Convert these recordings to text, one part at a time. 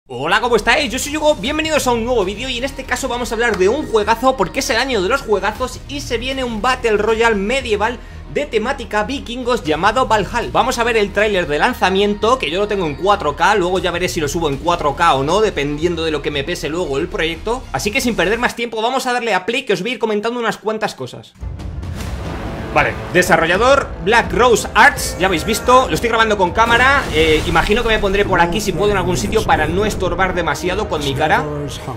Hola, ¿cómo estáis? Yo soy Hugo, bienvenidos a un nuevo vídeo y en este caso vamos a hablar de un juegazo porque es el año de los juegazos y se viene un Battle Royale medieval de temática vikingos llamado Valhalla. Vamos a ver el tráiler de lanzamiento, que yo lo tengo en 4K, luego ya veré si lo subo en 4K o no, dependiendo de lo que me pese luego el proyecto. Así que sin perder más tiempo vamos a darle a play, que os voy a ir comentando unas cuantas cosas. Vale, desarrollador Black Rose Arts, ya habéis visto, lo estoy grabando con cámara, imagino que me pondré por aquí si puedo en algún sitio para no estorbar demasiado con mi cara.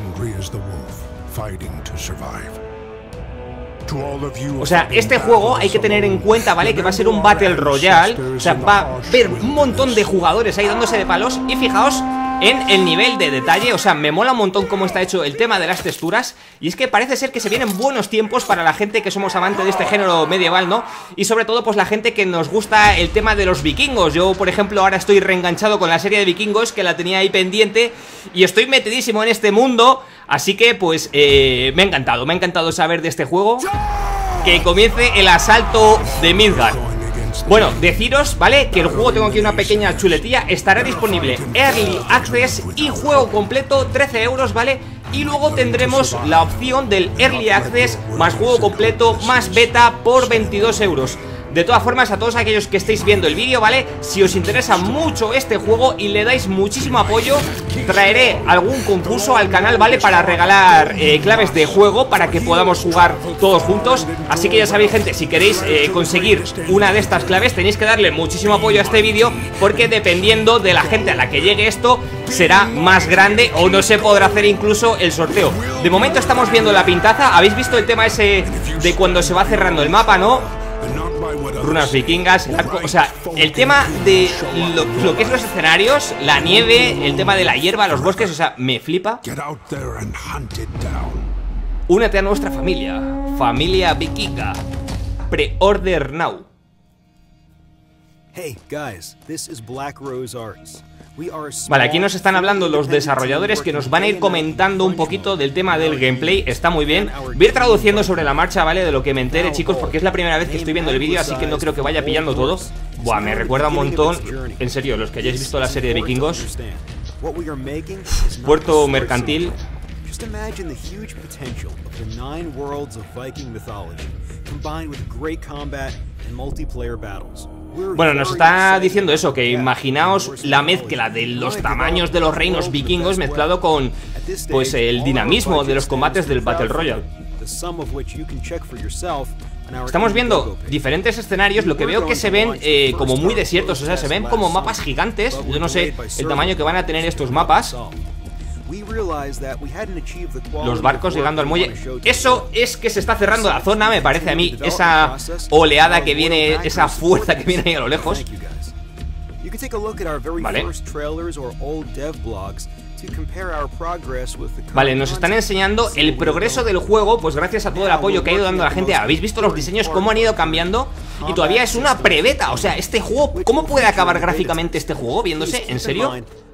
O sea, este juego hay que tener en cuenta, ¿vale? Que va a ser un Battle Royale, o sea, va a haber un montón de jugadores ahí dándose de palos y fijaos en el nivel de detalle, o sea, me mola un montón cómo está hecho el tema de las texturas. Y es que parece ser que se vienen buenos tiempos para la gente que somos amantes de este género medieval, ¿no? Y sobre todo, pues la gente que nos gusta el tema de los vikingos. Yo, por ejemplo, ahora estoy reenganchado con la serie de vikingos, que la tenía ahí pendiente, y estoy metidísimo en este mundo. Así que, pues, me ha encantado saber de este juego. Que comience el asalto de Midgard. Bueno, deciros, ¿vale? Que el juego, tengo aquí una pequeña chuletilla, estará disponible Early Access y juego completo, 13 euros, ¿vale? Y luego tendremos la opción del Early Access más juego completo más beta por 22 euros. De todas formas, a todos aquellos que estéis viendo el vídeo, ¿vale? Si os interesa mucho este juego y le dais muchísimo apoyo, traeré algún concurso al canal, ¿vale? Para regalar claves de juego para que podamos jugar todos juntos. Así que ya sabéis, gente, si queréis conseguir una de estas claves, tenéis que darle muchísimo apoyo a este vídeo, porque dependiendo de la gente a la que llegue esto, será más grande o no se podrá hacer incluso el sorteo. De momento estamos viendo la pintaza. ¿Habéis visto el tema ese de cuando se va cerrando el mapa, no? Runas vikingas, o sea, el tema de lo que es los escenarios, la nieve, el tema de la hierba, los bosques, o sea, me flipa. Únete a nuestra familia, familia vikinga. Pre-order now. Hey guys, this is Black Rose Arts. Vale, aquí nos están hablando los desarrolladores, que nos van a ir comentando un poquito del tema del gameplay. Está muy bien. Voy a ir traduciendo sobre la marcha, ¿vale? De lo que me entere, chicos, porque es la primera vez que estoy viendo el vídeo, así que no creo que vaya pillando todo. Buah, me recuerda un montón. En serio, los que hayáis visto la serie de vikingos, puerto mercantil. Bueno, nos está diciendo eso, que imaginaos la mezcla de los tamaños de los reinos vikingos mezclado con, pues, el dinamismo de los combates del Battle Royale. Estamos viendo diferentes escenarios, lo que veo que se ven como muy desiertos, o sea, se ven como mapas gigantes. Yo no sé el tamaño que van a tener estos mapas. Los barcos llegando al muelle. Eso es que se está cerrando la zona, me parece a mí. Esa oleada que viene, esa fuerza que viene ahí a lo lejos. Vale. Vale, nos están enseñando el progreso del juego, pues gracias a todo el apoyo que ha ido dando la gente. ¿Habéis visto los diseños cómo han ido cambiando? Y todavía es una prebeta, o sea, este juego, ¿cómo puede acabar gráficamente este juego viéndose? ¿En serio?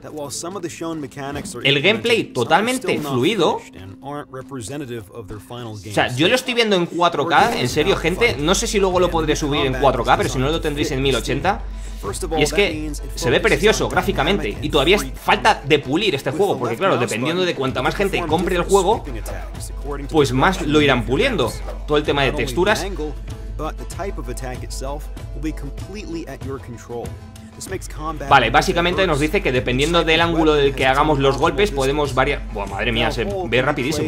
El gameplay totalmente fluido. O sea, yo lo estoy viendo en 4K, en serio, gente. No sé si luego lo podré subir en 4K, pero si no lo tendréis en 1080. Y es que se ve precioso gráficamente. Y todavía falta de pulir este juego, porque claro, dependiendo de cuanta más gente compre el juego, pues más lo irán puliendo. Todo el tema de texturas. Vale, básicamente nos dice que dependiendo del ángulo del que hagamos los golpes podemos variar. Buah, madre mía, se ve rapidísimo,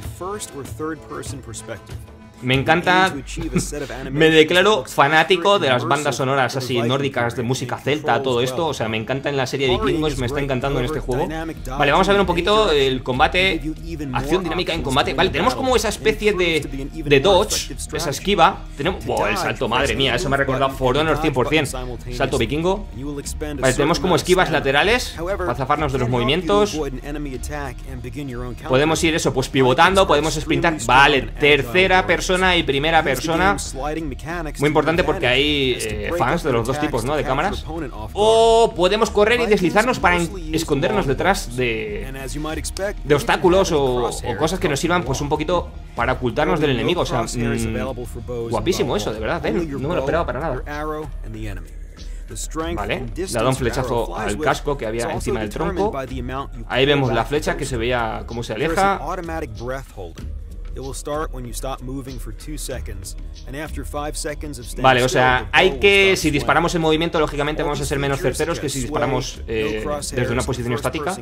Me encanta. Me declaro fanático de las bandas sonoras así nórdicas, de música celta, todo esto. O sea, me encanta en la serie de vikingos, me está encantando en este juego. Vale, vamos a ver un poquito el combate. Acción dinámica en combate. Vale, tenemos como esa especie de dodge, esa esquiva. Tenemos. Wow, el salto, madre mía, eso me ha recordado For Honor 100%. Salto vikingo. Vale, tenemos como esquivas laterales para zafarnos de los movimientos. Podemos ir eso, pues pivotando, podemos sprintar. Vale, tercera persona y primera persona. Muy importante porque hay fans de los dos tipos, ¿no? De cámaras. O podemos correr y deslizarnos para escondernos detrás de obstáculos o cosas que nos sirvan, pues un poquito para ocultarnos del enemigo. O sea, guapísimo eso, de verdad, no me lo esperaba para nada. Vale, le ha dado un flechazo al casco que había encima del tronco. Ahí vemos la flecha que se veía cómo se aleja. Vale, o sea, hay que... Si disparamos en movimiento, lógicamente vamos a ser menos certeros que si disparamos desde una posición estática.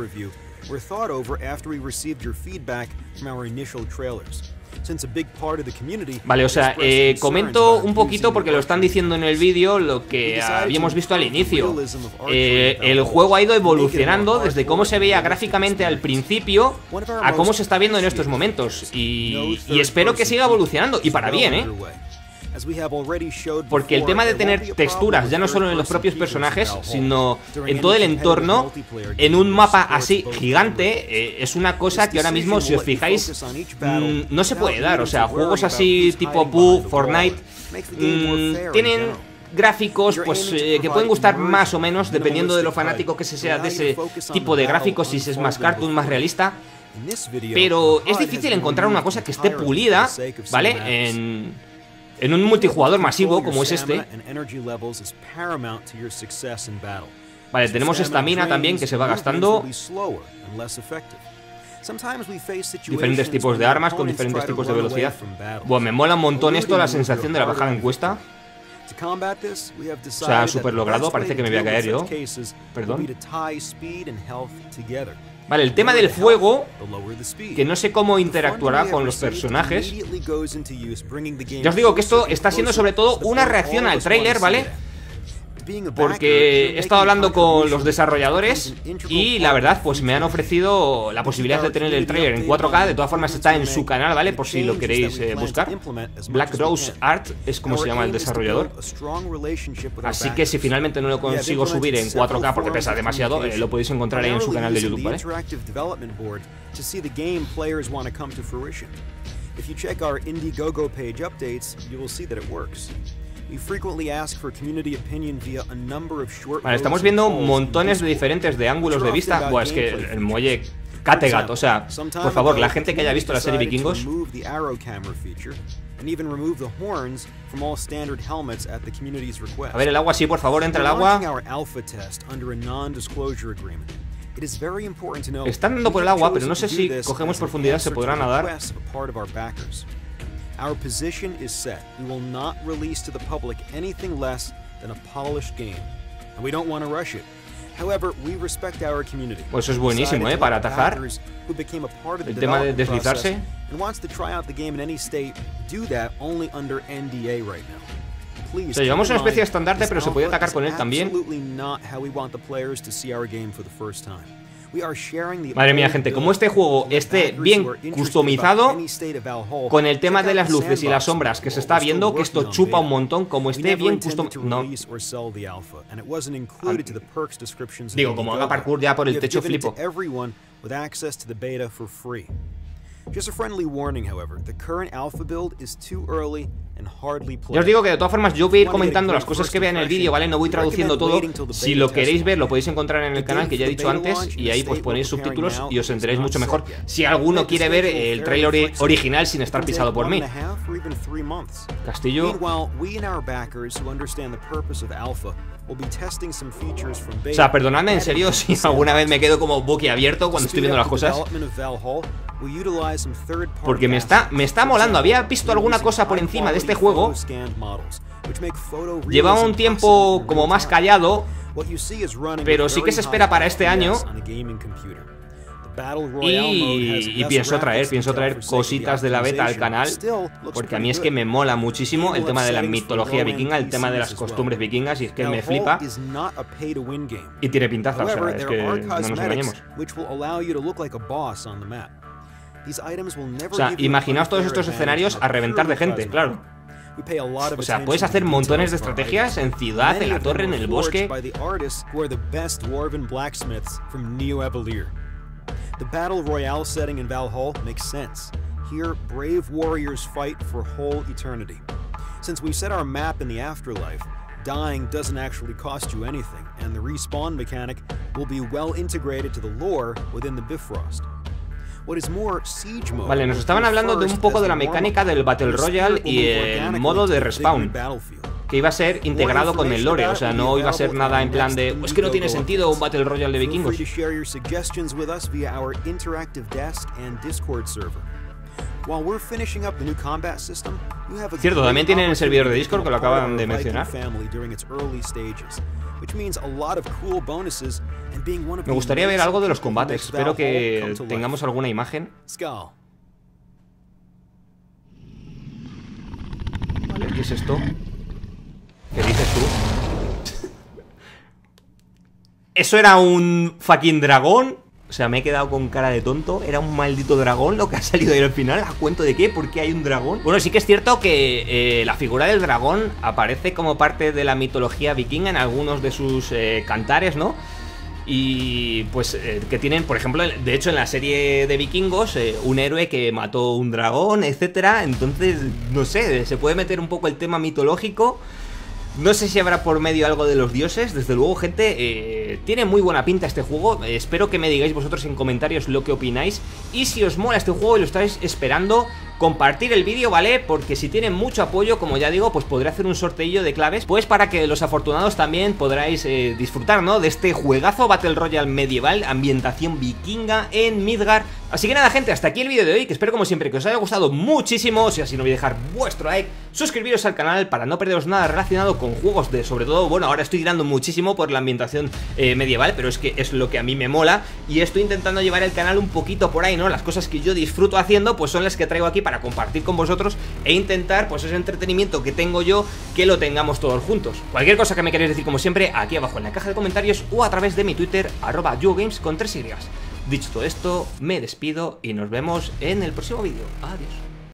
Vale, o sea, comento un poquito porque lo están diciendo en el vídeo lo que habíamos visto al inicio. El juego ha ido evolucionando desde cómo se veía gráficamente al principio a cómo se está viendo en estos momentos. Y espero que siga evolucionando, y para bien, ¿eh? Porque el tema de tener texturas, ya no solo en los propios personajes, sino en todo el entorno, en un mapa así gigante, es una cosa que ahora mismo, si os fijáis, no se puede dar. O sea, juegos así tipo PUBG, Fortnite, tienen gráficos pues que pueden gustar más o menos, dependiendo de lo fanático que se sea de ese tipo de gráficos, si es más cartoon, más realista. Pero es difícil encontrar una cosa que esté pulida, ¿vale? En un multijugador masivo como es este. Vale, tenemos estamina también que se va gastando. Diferentes tipos de armas con diferentes tipos de velocidad. Bueno, me mola un montón esto, la sensación de la bajada en cuesta. O sea, súper logrado, parece que me voy a caer yo. Perdón. Vale, el tema del fuego, que no sé cómo interactuará con los personajes. Ya os digo que esto está siendo sobre todo una reacción al tráiler, ¿vale? Porque he estado hablando con los desarrolladores y la verdad pues me han ofrecido la posibilidad de tener el tráiler en 4K. De todas formas está en su canal, ¿vale? Por si lo queréis buscar. Black Rose Art es como se llama el desarrollador. Así que si finalmente no lo consigo subir en 4K porque pesa demasiado, lo podéis encontrar ahí en su canal de YouTube, ¿vale? Vale, estamos viendo montones de diferentes de ángulos de vista. Buah, es que el muelle Kattegat, o sea, por favor, la gente que haya visto la serie Vikingos. A ver, el agua, sí, por favor, entra el agua. Están dando por el agua, pero no sé si cogemos profundidad se podrá nadar. Our position is set. We will not release to the public anything less than a polished game, and we don't want to rush it. However, we respect our community. Pues eso es buenísimo, para atajar. El tema de deslizarse. And wants to try out the game in any state, do that only under NDA right now. O sea, llevamos una especie de estandarte, pero se puede atacar con él también. Madre mía, gente, como este juego esté bien customizado, con el tema de las luces y las sombras que se está viendo, que esto chupa un montón, como esté bien customizado. No. Digo, como haga parkour ya por el techo, flipo. Ya os digo que de todas formas yo voy a ir comentando las cosas que vea en el vídeo, ¿vale? No voy traduciendo todo. Si lo queréis ver, lo podéis encontrar en el canal, que ya he dicho antes, y ahí pues ponéis subtítulos y os enteréis mucho mejor. Si alguno quiere ver el tráiler original sin estar pisado por mí. Castillo. O sea, perdonadme en serio si alguna vez me quedo como boquiabierto cuando estoy viendo las cosas, porque me está molando. Había visto alguna cosa por encima de este juego. Llevaba un tiempo como más callado, pero sí que se espera para este año. Y pienso traer cositas de la beta al canal, porque a mí es que me mola muchísimo el tema de la mitología vikinga, el tema de las costumbres vikingas, y es que me flipa. Y tiene pintaza, o sea, es que no nos engañemos. O sea, imaginaos todos estos escenarios a reventar de gente, claro. O sea, puedes hacer montones de estrategias en ciudad, en la torre, en el bosque. The Battle Royale setting in Valhalla makes sense. Here, brave warriors fight for whole eternity. Since we set our map in the afterlife, dying doesn't actually cost you anything, and the respawn mechanic will be well integrated to the lore within the Bifrost. What is more, Siege Mode. Vale, nos estaban hablando de un poco de la mecánica del Battle Royale y el modo de respawn. que iba a ser integrado con el lore, o sea, no iba a ser nada en plan de es que no tiene sentido un Battle Royale de vikingos. Cierto, también tienen el servidor de Discord, que lo acaban de mencionar. Me gustaría ver algo de los combates. Espero que tengamos alguna imagen. Vale, ¿qué es esto? ¿Qué dices tú? ¿Eso era un fucking dragón? O sea, me he quedado con cara de tonto. Era un maldito dragón lo que ha salido ahí al final. ¿A cuento de qué? ¿Por qué hay un dragón? Bueno, sí que es cierto que la figura del dragón aparece como parte de la mitología vikinga en algunos de sus cantares, ¿no? Y pues que tienen, por ejemplo, de hecho en la serie de vikingos, un héroe que mató un dragón, etcétera. Entonces, no sé, se puede meter un poco el tema mitológico. No sé si habrá por medio algo de los dioses. Desde luego, gente, tiene muy buena pinta este juego. Espero que me digáis vosotros en comentarios lo que opináis. Y si os mola este juego y lo estáis esperando, compartir el vídeo, ¿vale? Porque si tiene mucho apoyo, como ya digo, pues podré hacer un sorteillo de claves, pues para que los afortunados también podráis disfrutar, ¿no? De este juegazo Battle Royale medieval, ambientación vikinga en Midgard. Así que nada, gente, hasta aquí el vídeo de hoy, que espero como siempre que os haya gustado muchísimo. Si así no olvidéis dejar vuestro like, suscribiros al canal para no perderos nada relacionado con juegos de, sobre todo, bueno, ahora estoy tirando muchísimo por la ambientación medieval, pero es que es lo que a mí me mola y estoy intentando llevar el canal un poquito por ahí, ¿no? Las cosas que yo disfruto haciendo, pues son las que traigo aquí para compartir con vosotros e intentar, pues ese entretenimiento que tengo yo, que lo tengamos todos juntos. Cualquier cosa que me queréis decir, como siempre, aquí abajo en la caja de comentarios o a través de mi Twitter, @yugames con 3 Y. Dicho todo esto, me despido y nos vemos en el próximo vídeo. Adiós.